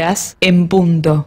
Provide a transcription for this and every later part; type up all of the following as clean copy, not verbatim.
en punto.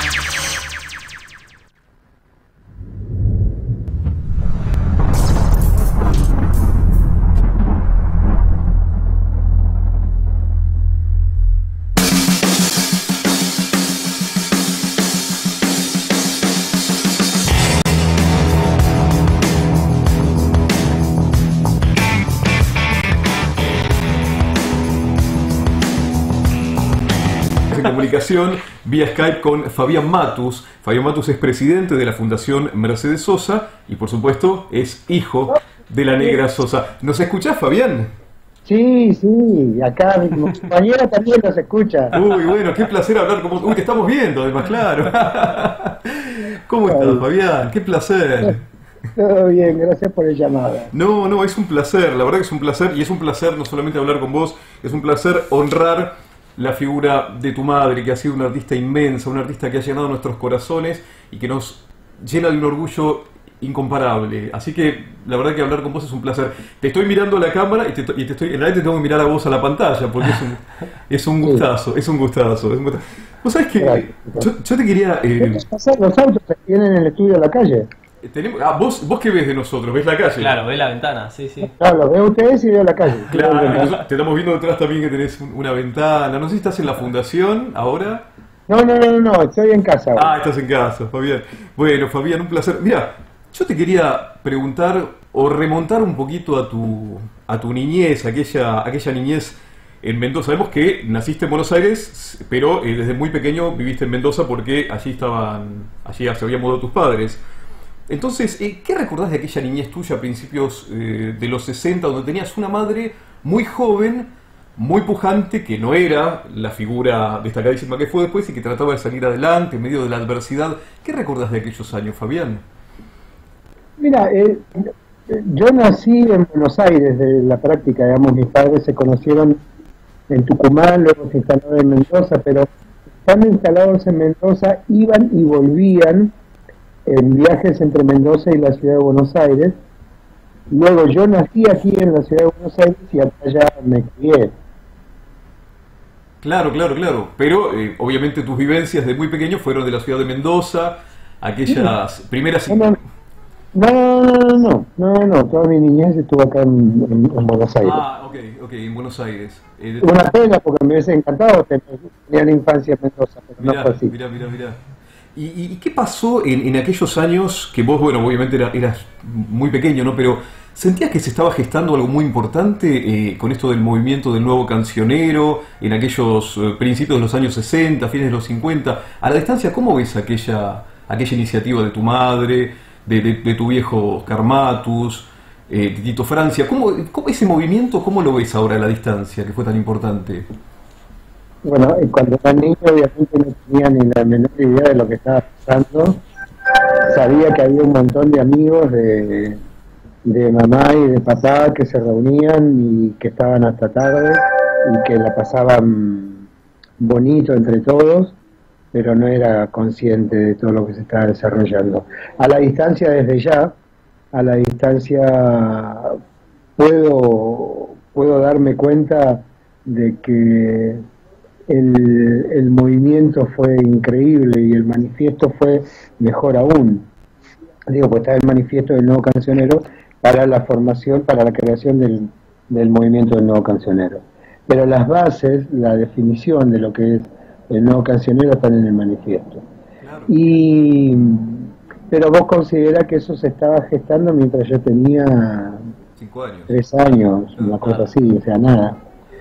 Comunicación vía Skype con Fabián Matus. Fabián Matus es presidente de la Fundación Mercedes Sosa y por supuesto es hijo de la Negra Sosa. ¿Nos escuchás, Fabián? Sí, sí, acá mi compañera también nos escucha. Uy, bueno, qué placer hablar con vos. Uy, te estamos viendo además, claro. ¿Cómo estás, Fabián? Qué placer. Todo bien, gracias por el llamado. No, es un placer, la verdad que es un placer, y es un placer no solamente hablar con vos, es un placer honrar la figura de tu madre, que ha sido una artista inmensa, una artista que ha llenado nuestros corazones y que nos llena de un orgullo incomparable. Así que la verdad que hablar con vos es un placer. Te estoy mirando a la cámara y en realidad te tengo que mirar a vos a la pantalla, porque es un gustazo, es un gustazo. Vos sabés que yo te quería... Los autos que tienen en el estudio de la calle. ¿Vos qué ves de nosotros? ¿Ves la calle? Claro, ves la ventana, sí, sí. Claro, los veo ustedes y veo la calle. Claro, te estamos viendo detrás también que tenés una ventana. No sé si estás en la fundación ahora. No, estoy en casa. Ah, estás en casa, Fabián. Bueno, Fabián, un placer. Mira, yo te quería preguntar o remontar un poquito a tu niñez, aquella niñez en Mendoza. Sabemos que naciste en Buenos Aires, pero desde muy pequeño viviste en Mendoza porque allí se habían mudado tus padres. Entonces, ¿qué recordás de aquella niñez tuya a principios de los 60, donde tenías una madre muy joven, muy pujante, que no era la figura destacadísima que fue después y que trataba de salir adelante en medio de la adversidad? ¿Qué recordás de aquellos años, Fabián? Mira, yo nací en Buenos Aires de la práctica, digamos, mis padres se conocieron en Tucumán, luego se instalaron en Mendoza, pero estando instalados en Mendoza iban y volvían en viajes entre Mendoza y la ciudad de Buenos Aires. Luego yo nací aquí en la ciudad de Buenos Aires y allá me crié. Claro. Pero obviamente tus vivencias de muy pequeño fueron de la ciudad de Mendoza, aquellas primeras... No, toda mi niñez estuvo acá en Buenos Aires. Ah, ok, en Buenos Aires. Una pena porque me hubiese encantado tener la infancia en Mendoza, pero no fue así. Mirá. ¿Y qué pasó en aquellos años que vos, bueno, obviamente eras muy pequeño, ¿no? Pero ¿sentías que se estaba gestando algo muy importante con esto del movimiento del nuevo cancionero, en aquellos principios de los años 60, fines de los 50? A la distancia, ¿cómo ves aquella iniciativa de tu madre, de tu viejo Oscar Matus, de Tito Francia? ¿Cómo ese movimiento, cómo lo ves ahora a la distancia, que fue tan importante? Bueno, cuando era niño obviamente no tenía ni la menor idea de lo que estaba pasando. Sabía que había un montón de amigos de mamá y de papá que se reunían y que estaban hasta tarde y que la pasaban bonito entre todos, pero no era consciente de todo lo que se estaba desarrollando. A la distancia, desde ya, puedo darme cuenta de que el movimiento fue increíble y el manifiesto fue mejor aún. Digo, pues está el manifiesto del nuevo cancionero para la formación, para la creación del movimiento del nuevo cancionero. Pero las bases, la definición de lo que es el nuevo cancionero están en el manifiesto. Claro. Pero vos considerás que eso se estaba gestando mientras yo tenía 5 años. 3 años, una cosa así, o sea, nada.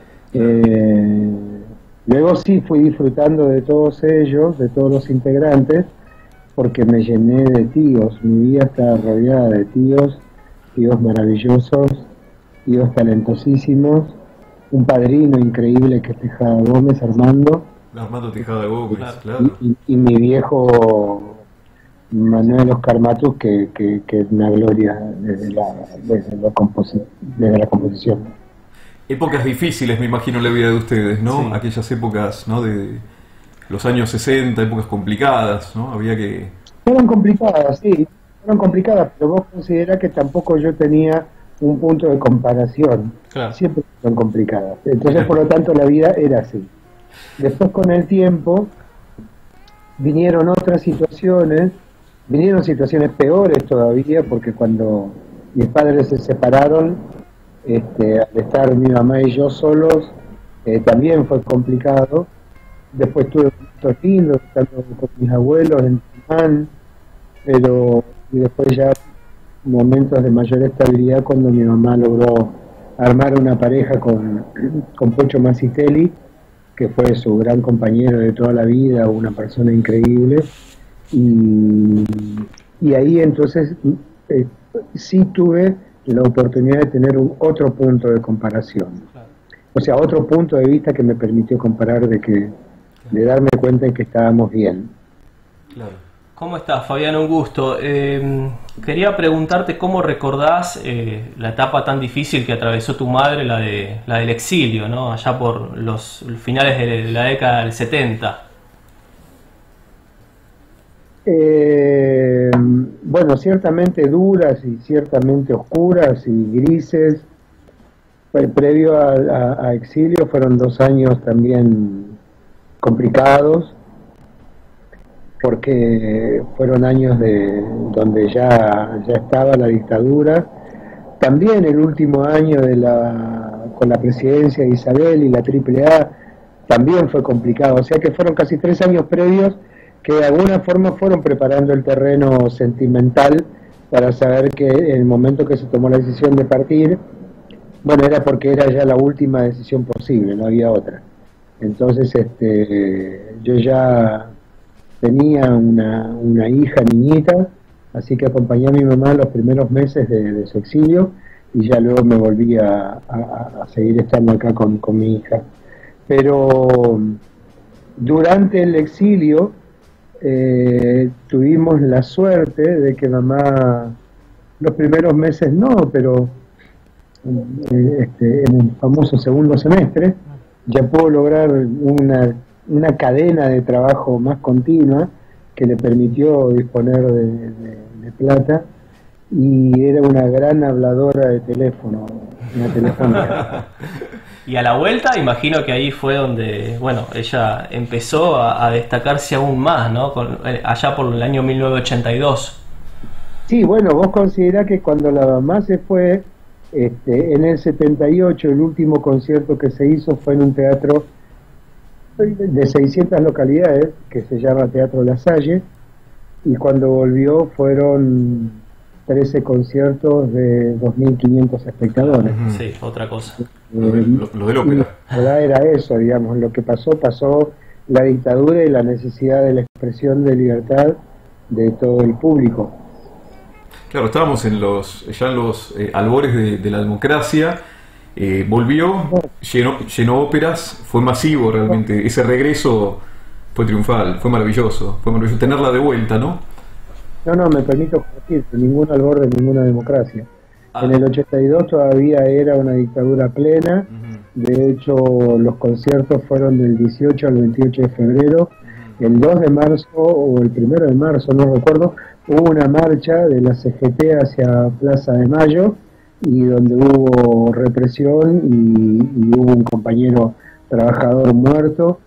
Luego sí fui disfrutando de todos ellos, de todos los integrantes, porque me llené de tíos. Mi vida estaba rodeada de tíos maravillosos, tíos talentosísimos, un padrino increíble que es Tejada Gómez, Armando Tejada Gómez, claro. Y mi viejo Manuel Oscar Matus, que es una gloria desde la composición. Épocas difíciles, me imagino, en la vida de ustedes, ¿no? Sí. Aquellas épocas, ¿no? De los años 60, épocas complicadas, ¿no? Había que... Fueron complicadas, sí, pero vos considerás que tampoco yo tenía un punto de comparación. Claro. Siempre fueron complicadas. Entonces, por lo tanto, la vida era así. Después, con el tiempo, vinieron otras situaciones, vinieron situaciones peores todavía, porque cuando mis padres se separaron, al estar mi mamá y yo solos, también fue complicado. Después tuve momentos lindos, estando con mis abuelos en Tucumán, pero y después ya momentos de mayor estabilidad cuando mi mamá logró armar una pareja con Pocho Masitelli, que fue su gran compañero de toda la vida, una persona increíble, y, y ahí entonces eh, sí tuve la oportunidad de tener otro punto de comparación, o sea, otro punto de vista que me permitió comparar de darme cuenta de que estábamos bien. Claro. ¿Cómo estás, Fabián? Un gusto. Quería preguntarte cómo recordás la etapa tan difícil que atravesó tu madre, la del exilio, ¿no? Allá por los finales de la década del 70. Bueno, ciertamente duras y ciertamente oscuras y grises. Previo a exilio fueron 2 años también complicados, porque fueron años donde ya estaba la dictadura. También el último año con la presidencia de Isabel y la AAA también fue complicado, o sea que fueron casi 3 años previos que de alguna forma fueron preparando el terreno sentimental para saber que en el momento que se tomó la decisión de partir, bueno, era porque era ya la última decisión posible, no había otra. Entonces yo ya tenía una hija niñita, así que acompañé a mi mamá los primeros meses de su exilio y ya luego me volví a seguir estando acá con mi hija. Pero durante el exilio tuvimos la suerte de que mamá, los primeros meses no, pero en el famoso segundo semestre ya pudo lograr una cadena de trabajo más continua que le permitió disponer de plata, y era una gran habladora de teléfono, una telefónica. Y a la vuelta, imagino que ahí fue donde, bueno, ella empezó a destacarse aún más, ¿no? Allá por el año 1982. Sí, bueno, vos considerás que cuando la mamá se fue, en el 78, el último concierto que se hizo fue en un teatro de 600 localidades, que se llama Teatro La Salle, y cuando volvió fueron 13 conciertos de 2.500 espectadores. Sí, otra cosa. Lo del ópera. La verdad era eso, digamos, lo que pasó la dictadura y la necesidad de la expresión de libertad de todo el público. Claro, estábamos ya en los albores de la democracia. Volvió, llenó óperas, fue masivo realmente. Ese regreso fue triunfal, fue maravilloso tenerla de vuelta, ¿no? No, me permito corregir, ningún albor de ninguna democracia. En el 82 todavía era una dictadura plena. De hecho, los conciertos fueron del 18 al 28 de febrero. El 2 de marzo o el 1 de marzo, no recuerdo, hubo una marcha de la CGT hacia Plaza de Mayo, y donde hubo represión y hubo un compañero trabajador muerto.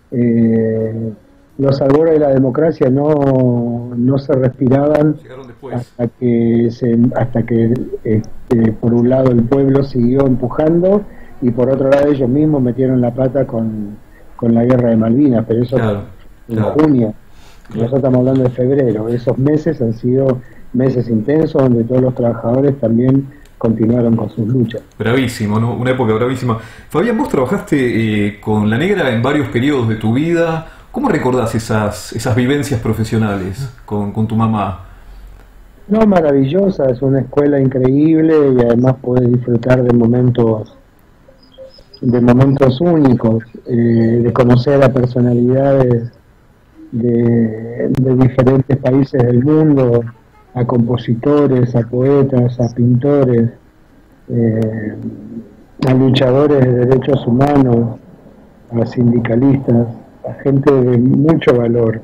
Los albores de la democracia no se respiraban hasta que por un lado el pueblo siguió empujando y por otro lado ellos mismos metieron la pata con la guerra de Malvinas, pero eso en junio. Nosotros estamos hablando de febrero. Esos meses han sido meses intensos donde todos los trabajadores también continuaron con sus luchas. Bravísimo, ¿no? Una época bravísima. Fabián, vos trabajaste con La Negra en varios periodos de tu vida. ¿Cómo recordás esas vivencias profesionales con tu mamá? No, maravillosa, es una escuela increíble y además podés disfrutar de momentos únicos, de conocer a personalidades de diferentes países del mundo, a compositores, a poetas, a pintores, a luchadores de derechos humanos, a sindicalistas, a gente de mucho valor,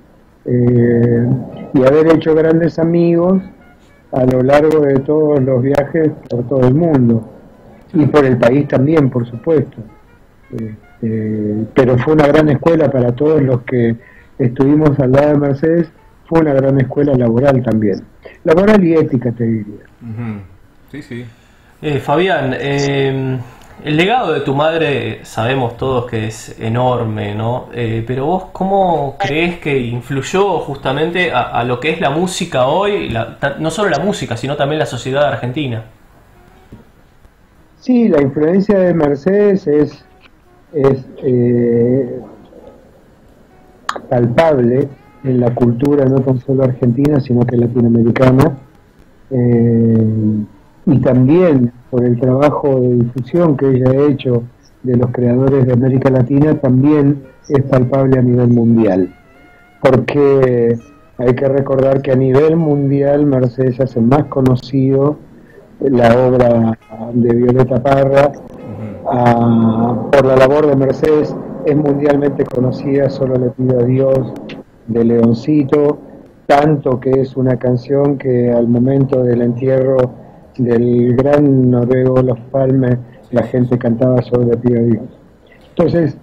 y haber hecho grandes amigos a lo largo de todos los viajes por todo el mundo y por el país también, por supuesto. Pero fue una gran escuela para todos los que estuvimos al lado de Mercedes, fue una gran escuela laboral también. Laboral y ética, te diría. Sí, sí. Fabián, el legado de tu madre sabemos todos que es enorme, ¿no? Pero vos, ¿cómo crees que influyó justamente a lo que es la música hoy? No solo la música, sino también la sociedad argentina. Sí, la influencia de Mercedes es palpable en la cultura no tan solo argentina, sino que latinoamericana. Y también por el trabajo de difusión que ella ha hecho de los creadores de América Latina, también es palpable a nivel mundial, porque hay que recordar que a nivel mundial Mercedes hace más conocido la obra de Violeta Parra. Por la labor de Mercedes es mundialmente conocida Solo le pido a Dios de Leoncito, tanto que es una canción que al momento del entierro del gran noruego Olof Palme la gente cantaba Solo le pido a Dios. Entonces,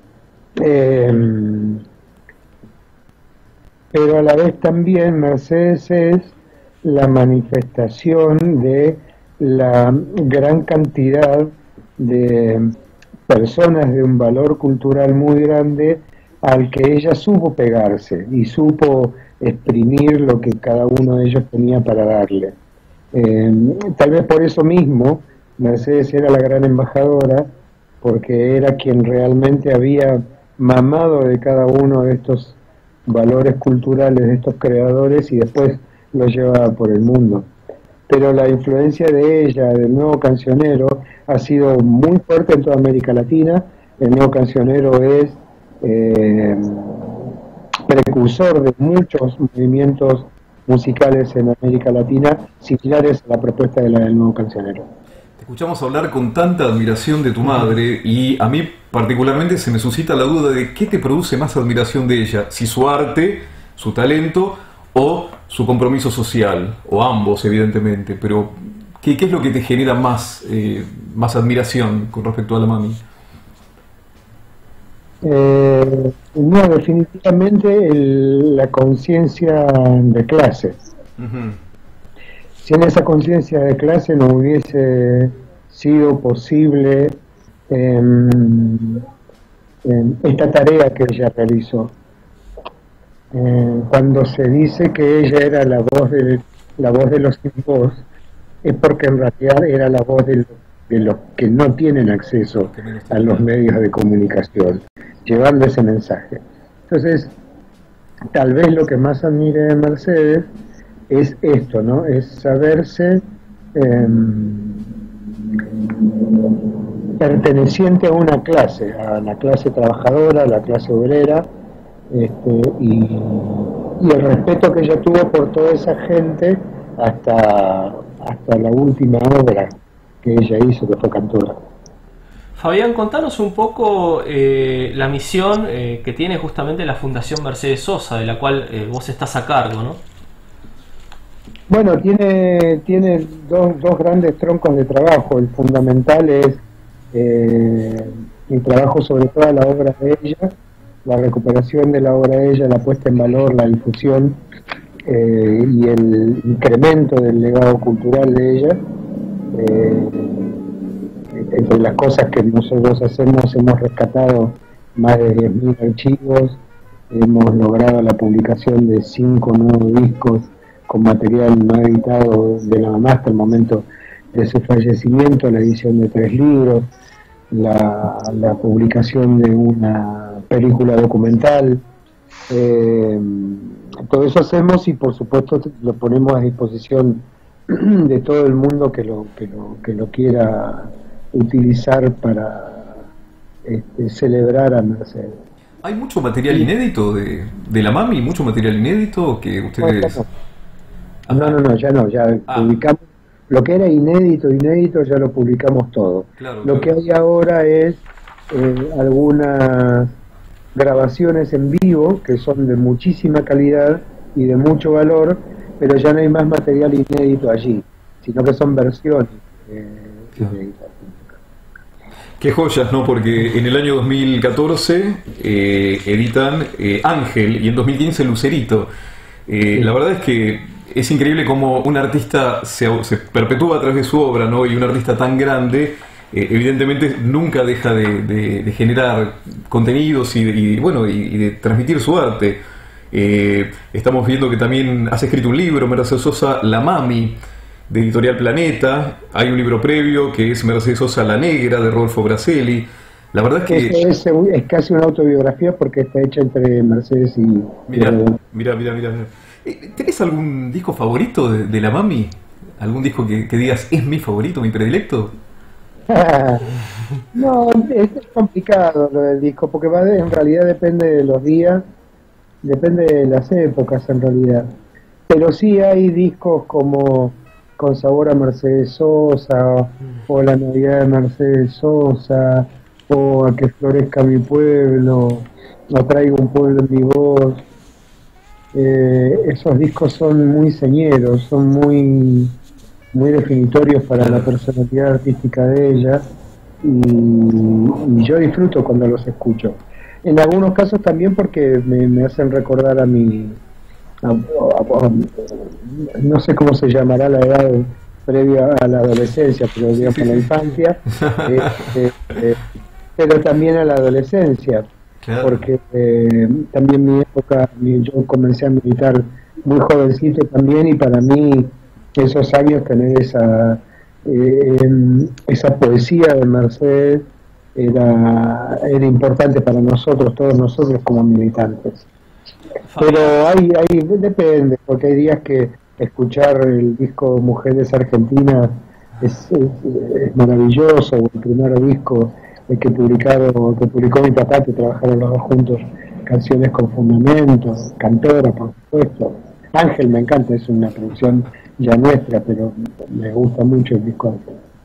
pero a la vez también Mercedes es la manifestación de la gran cantidad de personas de un valor cultural muy grande al que ella supo pegarse y supo exprimir lo que cada uno de ellos tenía para darle. Tal vez por eso mismo Mercedes era la gran embajadora, porque era quien realmente había mamado de cada uno de estos valores culturales de estos creadores y después los llevaba por el mundo. Pero la influencia de ella, del Nuevo Cancionero, ha sido muy fuerte en toda América Latina. El Nuevo Cancionero es precursor de muchos movimientos musicales en América Latina similares a la propuesta de la del Nuevo Cancionero. Te escuchamos hablar con tanta admiración de tu madre y a mí particularmente se me suscita la duda de qué te produce más admiración de ella, si su arte, su talento o su compromiso social, o ambos evidentemente, pero ¿qué es lo que te genera más admiración con respecto a la mami? No, definitivamente la conciencia de clase. Sin esa conciencia de clase no hubiese sido posible esta tarea que ella realizó. Cuando se dice que ella era la voz de los sin voz, es porque en realidad era la voz de los que no tienen acceso a los medios de comunicación, llevando ese mensaje. Entonces, tal vez lo que más admire de Mercedes es esto, ¿no? Es saberse perteneciente a una clase, a la clase trabajadora, a la clase obrera, y el respeto que ella tuvo por toda esa gente hasta la última obra que ella hizo, que fue cantora. Fabián, contanos un poco la misión que tiene justamente la Fundación Mercedes Sosa, de la cual vos estás a cargo, ¿no? Bueno, tiene dos grandes troncos de trabajo. El fundamental es el trabajo sobre toda la obra de ella, la recuperación de la obra de ella, la puesta en valor, la difusión y el incremento del legado cultural de ella. Entre las cosas que nosotros hacemos, hemos rescatado más de 10.000 archivos, hemos logrado la publicación de 5 nuevos discos con material no editado de la mamá hasta el momento de su fallecimiento, la edición de 3 libros, la publicación de una película documental. Todo eso hacemos y por supuesto lo ponemos a disposición de todo el mundo que lo quiera utilizar para celebrar a Mercedes. ¿Hay mucho material inédito de la mami? ¿Mucho material inédito que ustedes...? No, ya publicamos. Lo que era inédito, ya lo publicamos todo. Claro, lo que hay ahora es algunas grabaciones en vivo que son de muchísima calidad y de mucho valor, pero ya no hay más material inédito allí, sino que son versiones inéditas. Qué joyas, ¿no? Porque en el año 2014 editan Ángel y en 2015 Lucerito. La verdad es que es increíble cómo un artista se perpetúa a través de su obra, ¿no? Y un artista tan grande, evidentemente, nunca deja de generar contenidos y de transmitir su arte. Estamos viendo que también has escrito un libro, Mercedes Sosa, La Mami, de Editorial Planeta. Hay un libro previo que es Mercedes Sosa, La Negra, de Rodolfo Braselli. La verdad es que... Es casi una autobiografía porque está hecha entre Mercedes y... Mira. ¿Tenés algún disco favorito de La Mami? ¿Algún disco que digas, es mi favorito, mi predilecto? No, es complicado lo del disco, porque en realidad depende de los días, depende de las épocas en realidad. Pero sí hay discos como Con sabor a Mercedes Sosa, o La Navidad de Mercedes Sosa, o A que florezca mi pueblo, o Traigo un pueblo en mi voz. Esos discos son muy señeros, son muy definitorios para la personalidad artística de ella, y yo disfruto cuando los escucho. En algunos casos también porque me hacen recordar a mi... no sé cómo se llamará la edad previa a la adolescencia, pero digamos la infancia, pero también a la adolescencia. Claro. Porque también mi época, yo comencé a militar muy jovencito también, y para mí esos años tener esa poesía de Mercedes era importante para nosotros, todos nosotros como militantes. Pero depende, porque hay días que escuchar el disco Mujeres Argentinas es maravilloso, o el primer disco que publicó mi papá, que trabajaron los dos juntos, Canciones con Fundamento, Cantora, por supuesto. Ángel me encanta, es una producción ya nuestra, pero me gusta mucho el disco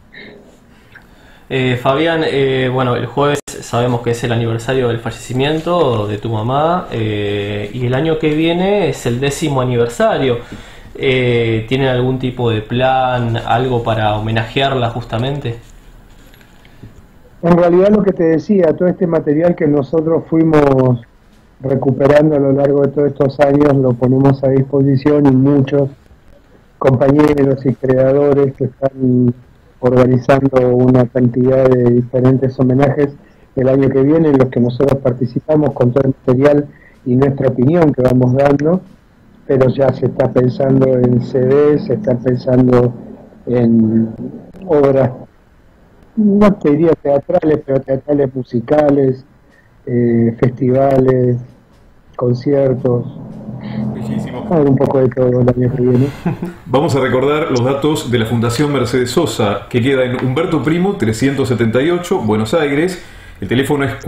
Ángel. Fabián, el jueves sabemos que es el aniversario del fallecimiento de tu mamá, y el año que viene es el 10º aniversario. ¿Tienen algún tipo de plan, algo para homenajearla justamente? En realidad, lo que te decía, todo este material que nosotros fuimos recuperando a lo largo de todos estos años lo ponemos a disposición, y muchos compañeros y creadores que están organizando una cantidad de diferentes homenajes el año que viene, en los que nosotros participamos con todo el material y nuestra opinión que vamos dando, pero ya se está pensando en CDs, se está pensando en obras, no te diría teatrales, pero teatrales musicales, festivales, conciertos. Bellísimo. Un poco de todo el año que viene. Vamos a recordar los datos de la Fundación Mercedes Sosa, que queda en Humberto Primo 378, Buenos Aires. El teléfono es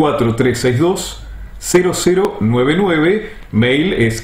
4362-0099. Mail es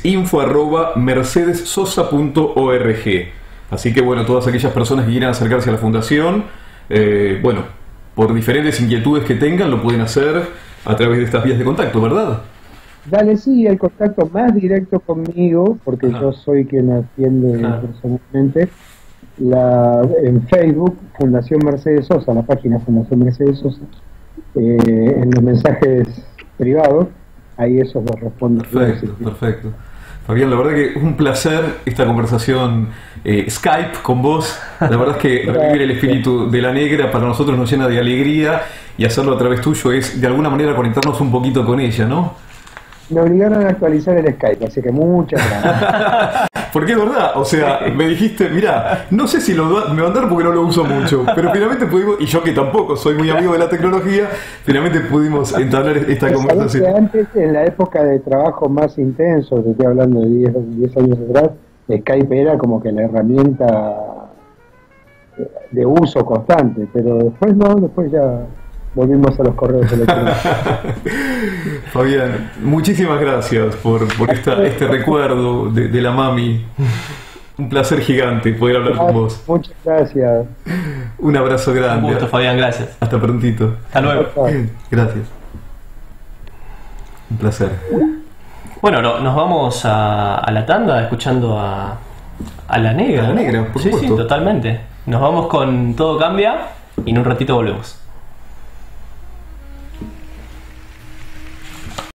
info@mercedessosa.org. Así que todas aquellas personas que quieran acercarse a la fundación, por diferentes inquietudes que tengan, lo pueden hacer a través de estas vías de contacto, ¿verdad? Dale, sí, el contacto más directo conmigo, porque yo soy quien atiende personalmente, en Facebook, Fundación Mercedes Sosa, la página Fundación Mercedes Sosa, en los mensajes privados, ahí esos los respondo. Perfecto. Fabián, la verdad que es un placer esta conversación Skype con vos. La verdad es que revivir el espíritu de La Negra para nosotros nos llena de alegría, y hacerlo a través tuyo es de alguna manera conectarnos un poquito con ella, ¿no? Me obligaron a actualizar el Skype, así que muchas gracias. Porque es verdad, me dijiste, mira, no sé si me va a andar porque no lo uso mucho, pero finalmente pudimos, y yo que tampoco soy muy amigo de la tecnología, finalmente pudimos entablar esta conversación. Que antes, en la época de trabajo más intenso, te estoy hablando de 10 años atrás, Skype era como que la herramienta de uso constante, pero después ya volvimos a los correos electrónicos. Fabián, muchísimas gracias por este recuerdo de la mami. Un placer gigante poder hablar con vos. Muchas gracias. Un abrazo grande. Un gusto, Fabián, gracias. Hasta prontito. Hasta luego. Gracias. Un placer. Bueno, nos vamos a la tanda escuchando a La Negra. A La Negra, por supuesto. Sí, totalmente. Nos vamos con Todo Cambia y en un ratito volvemos.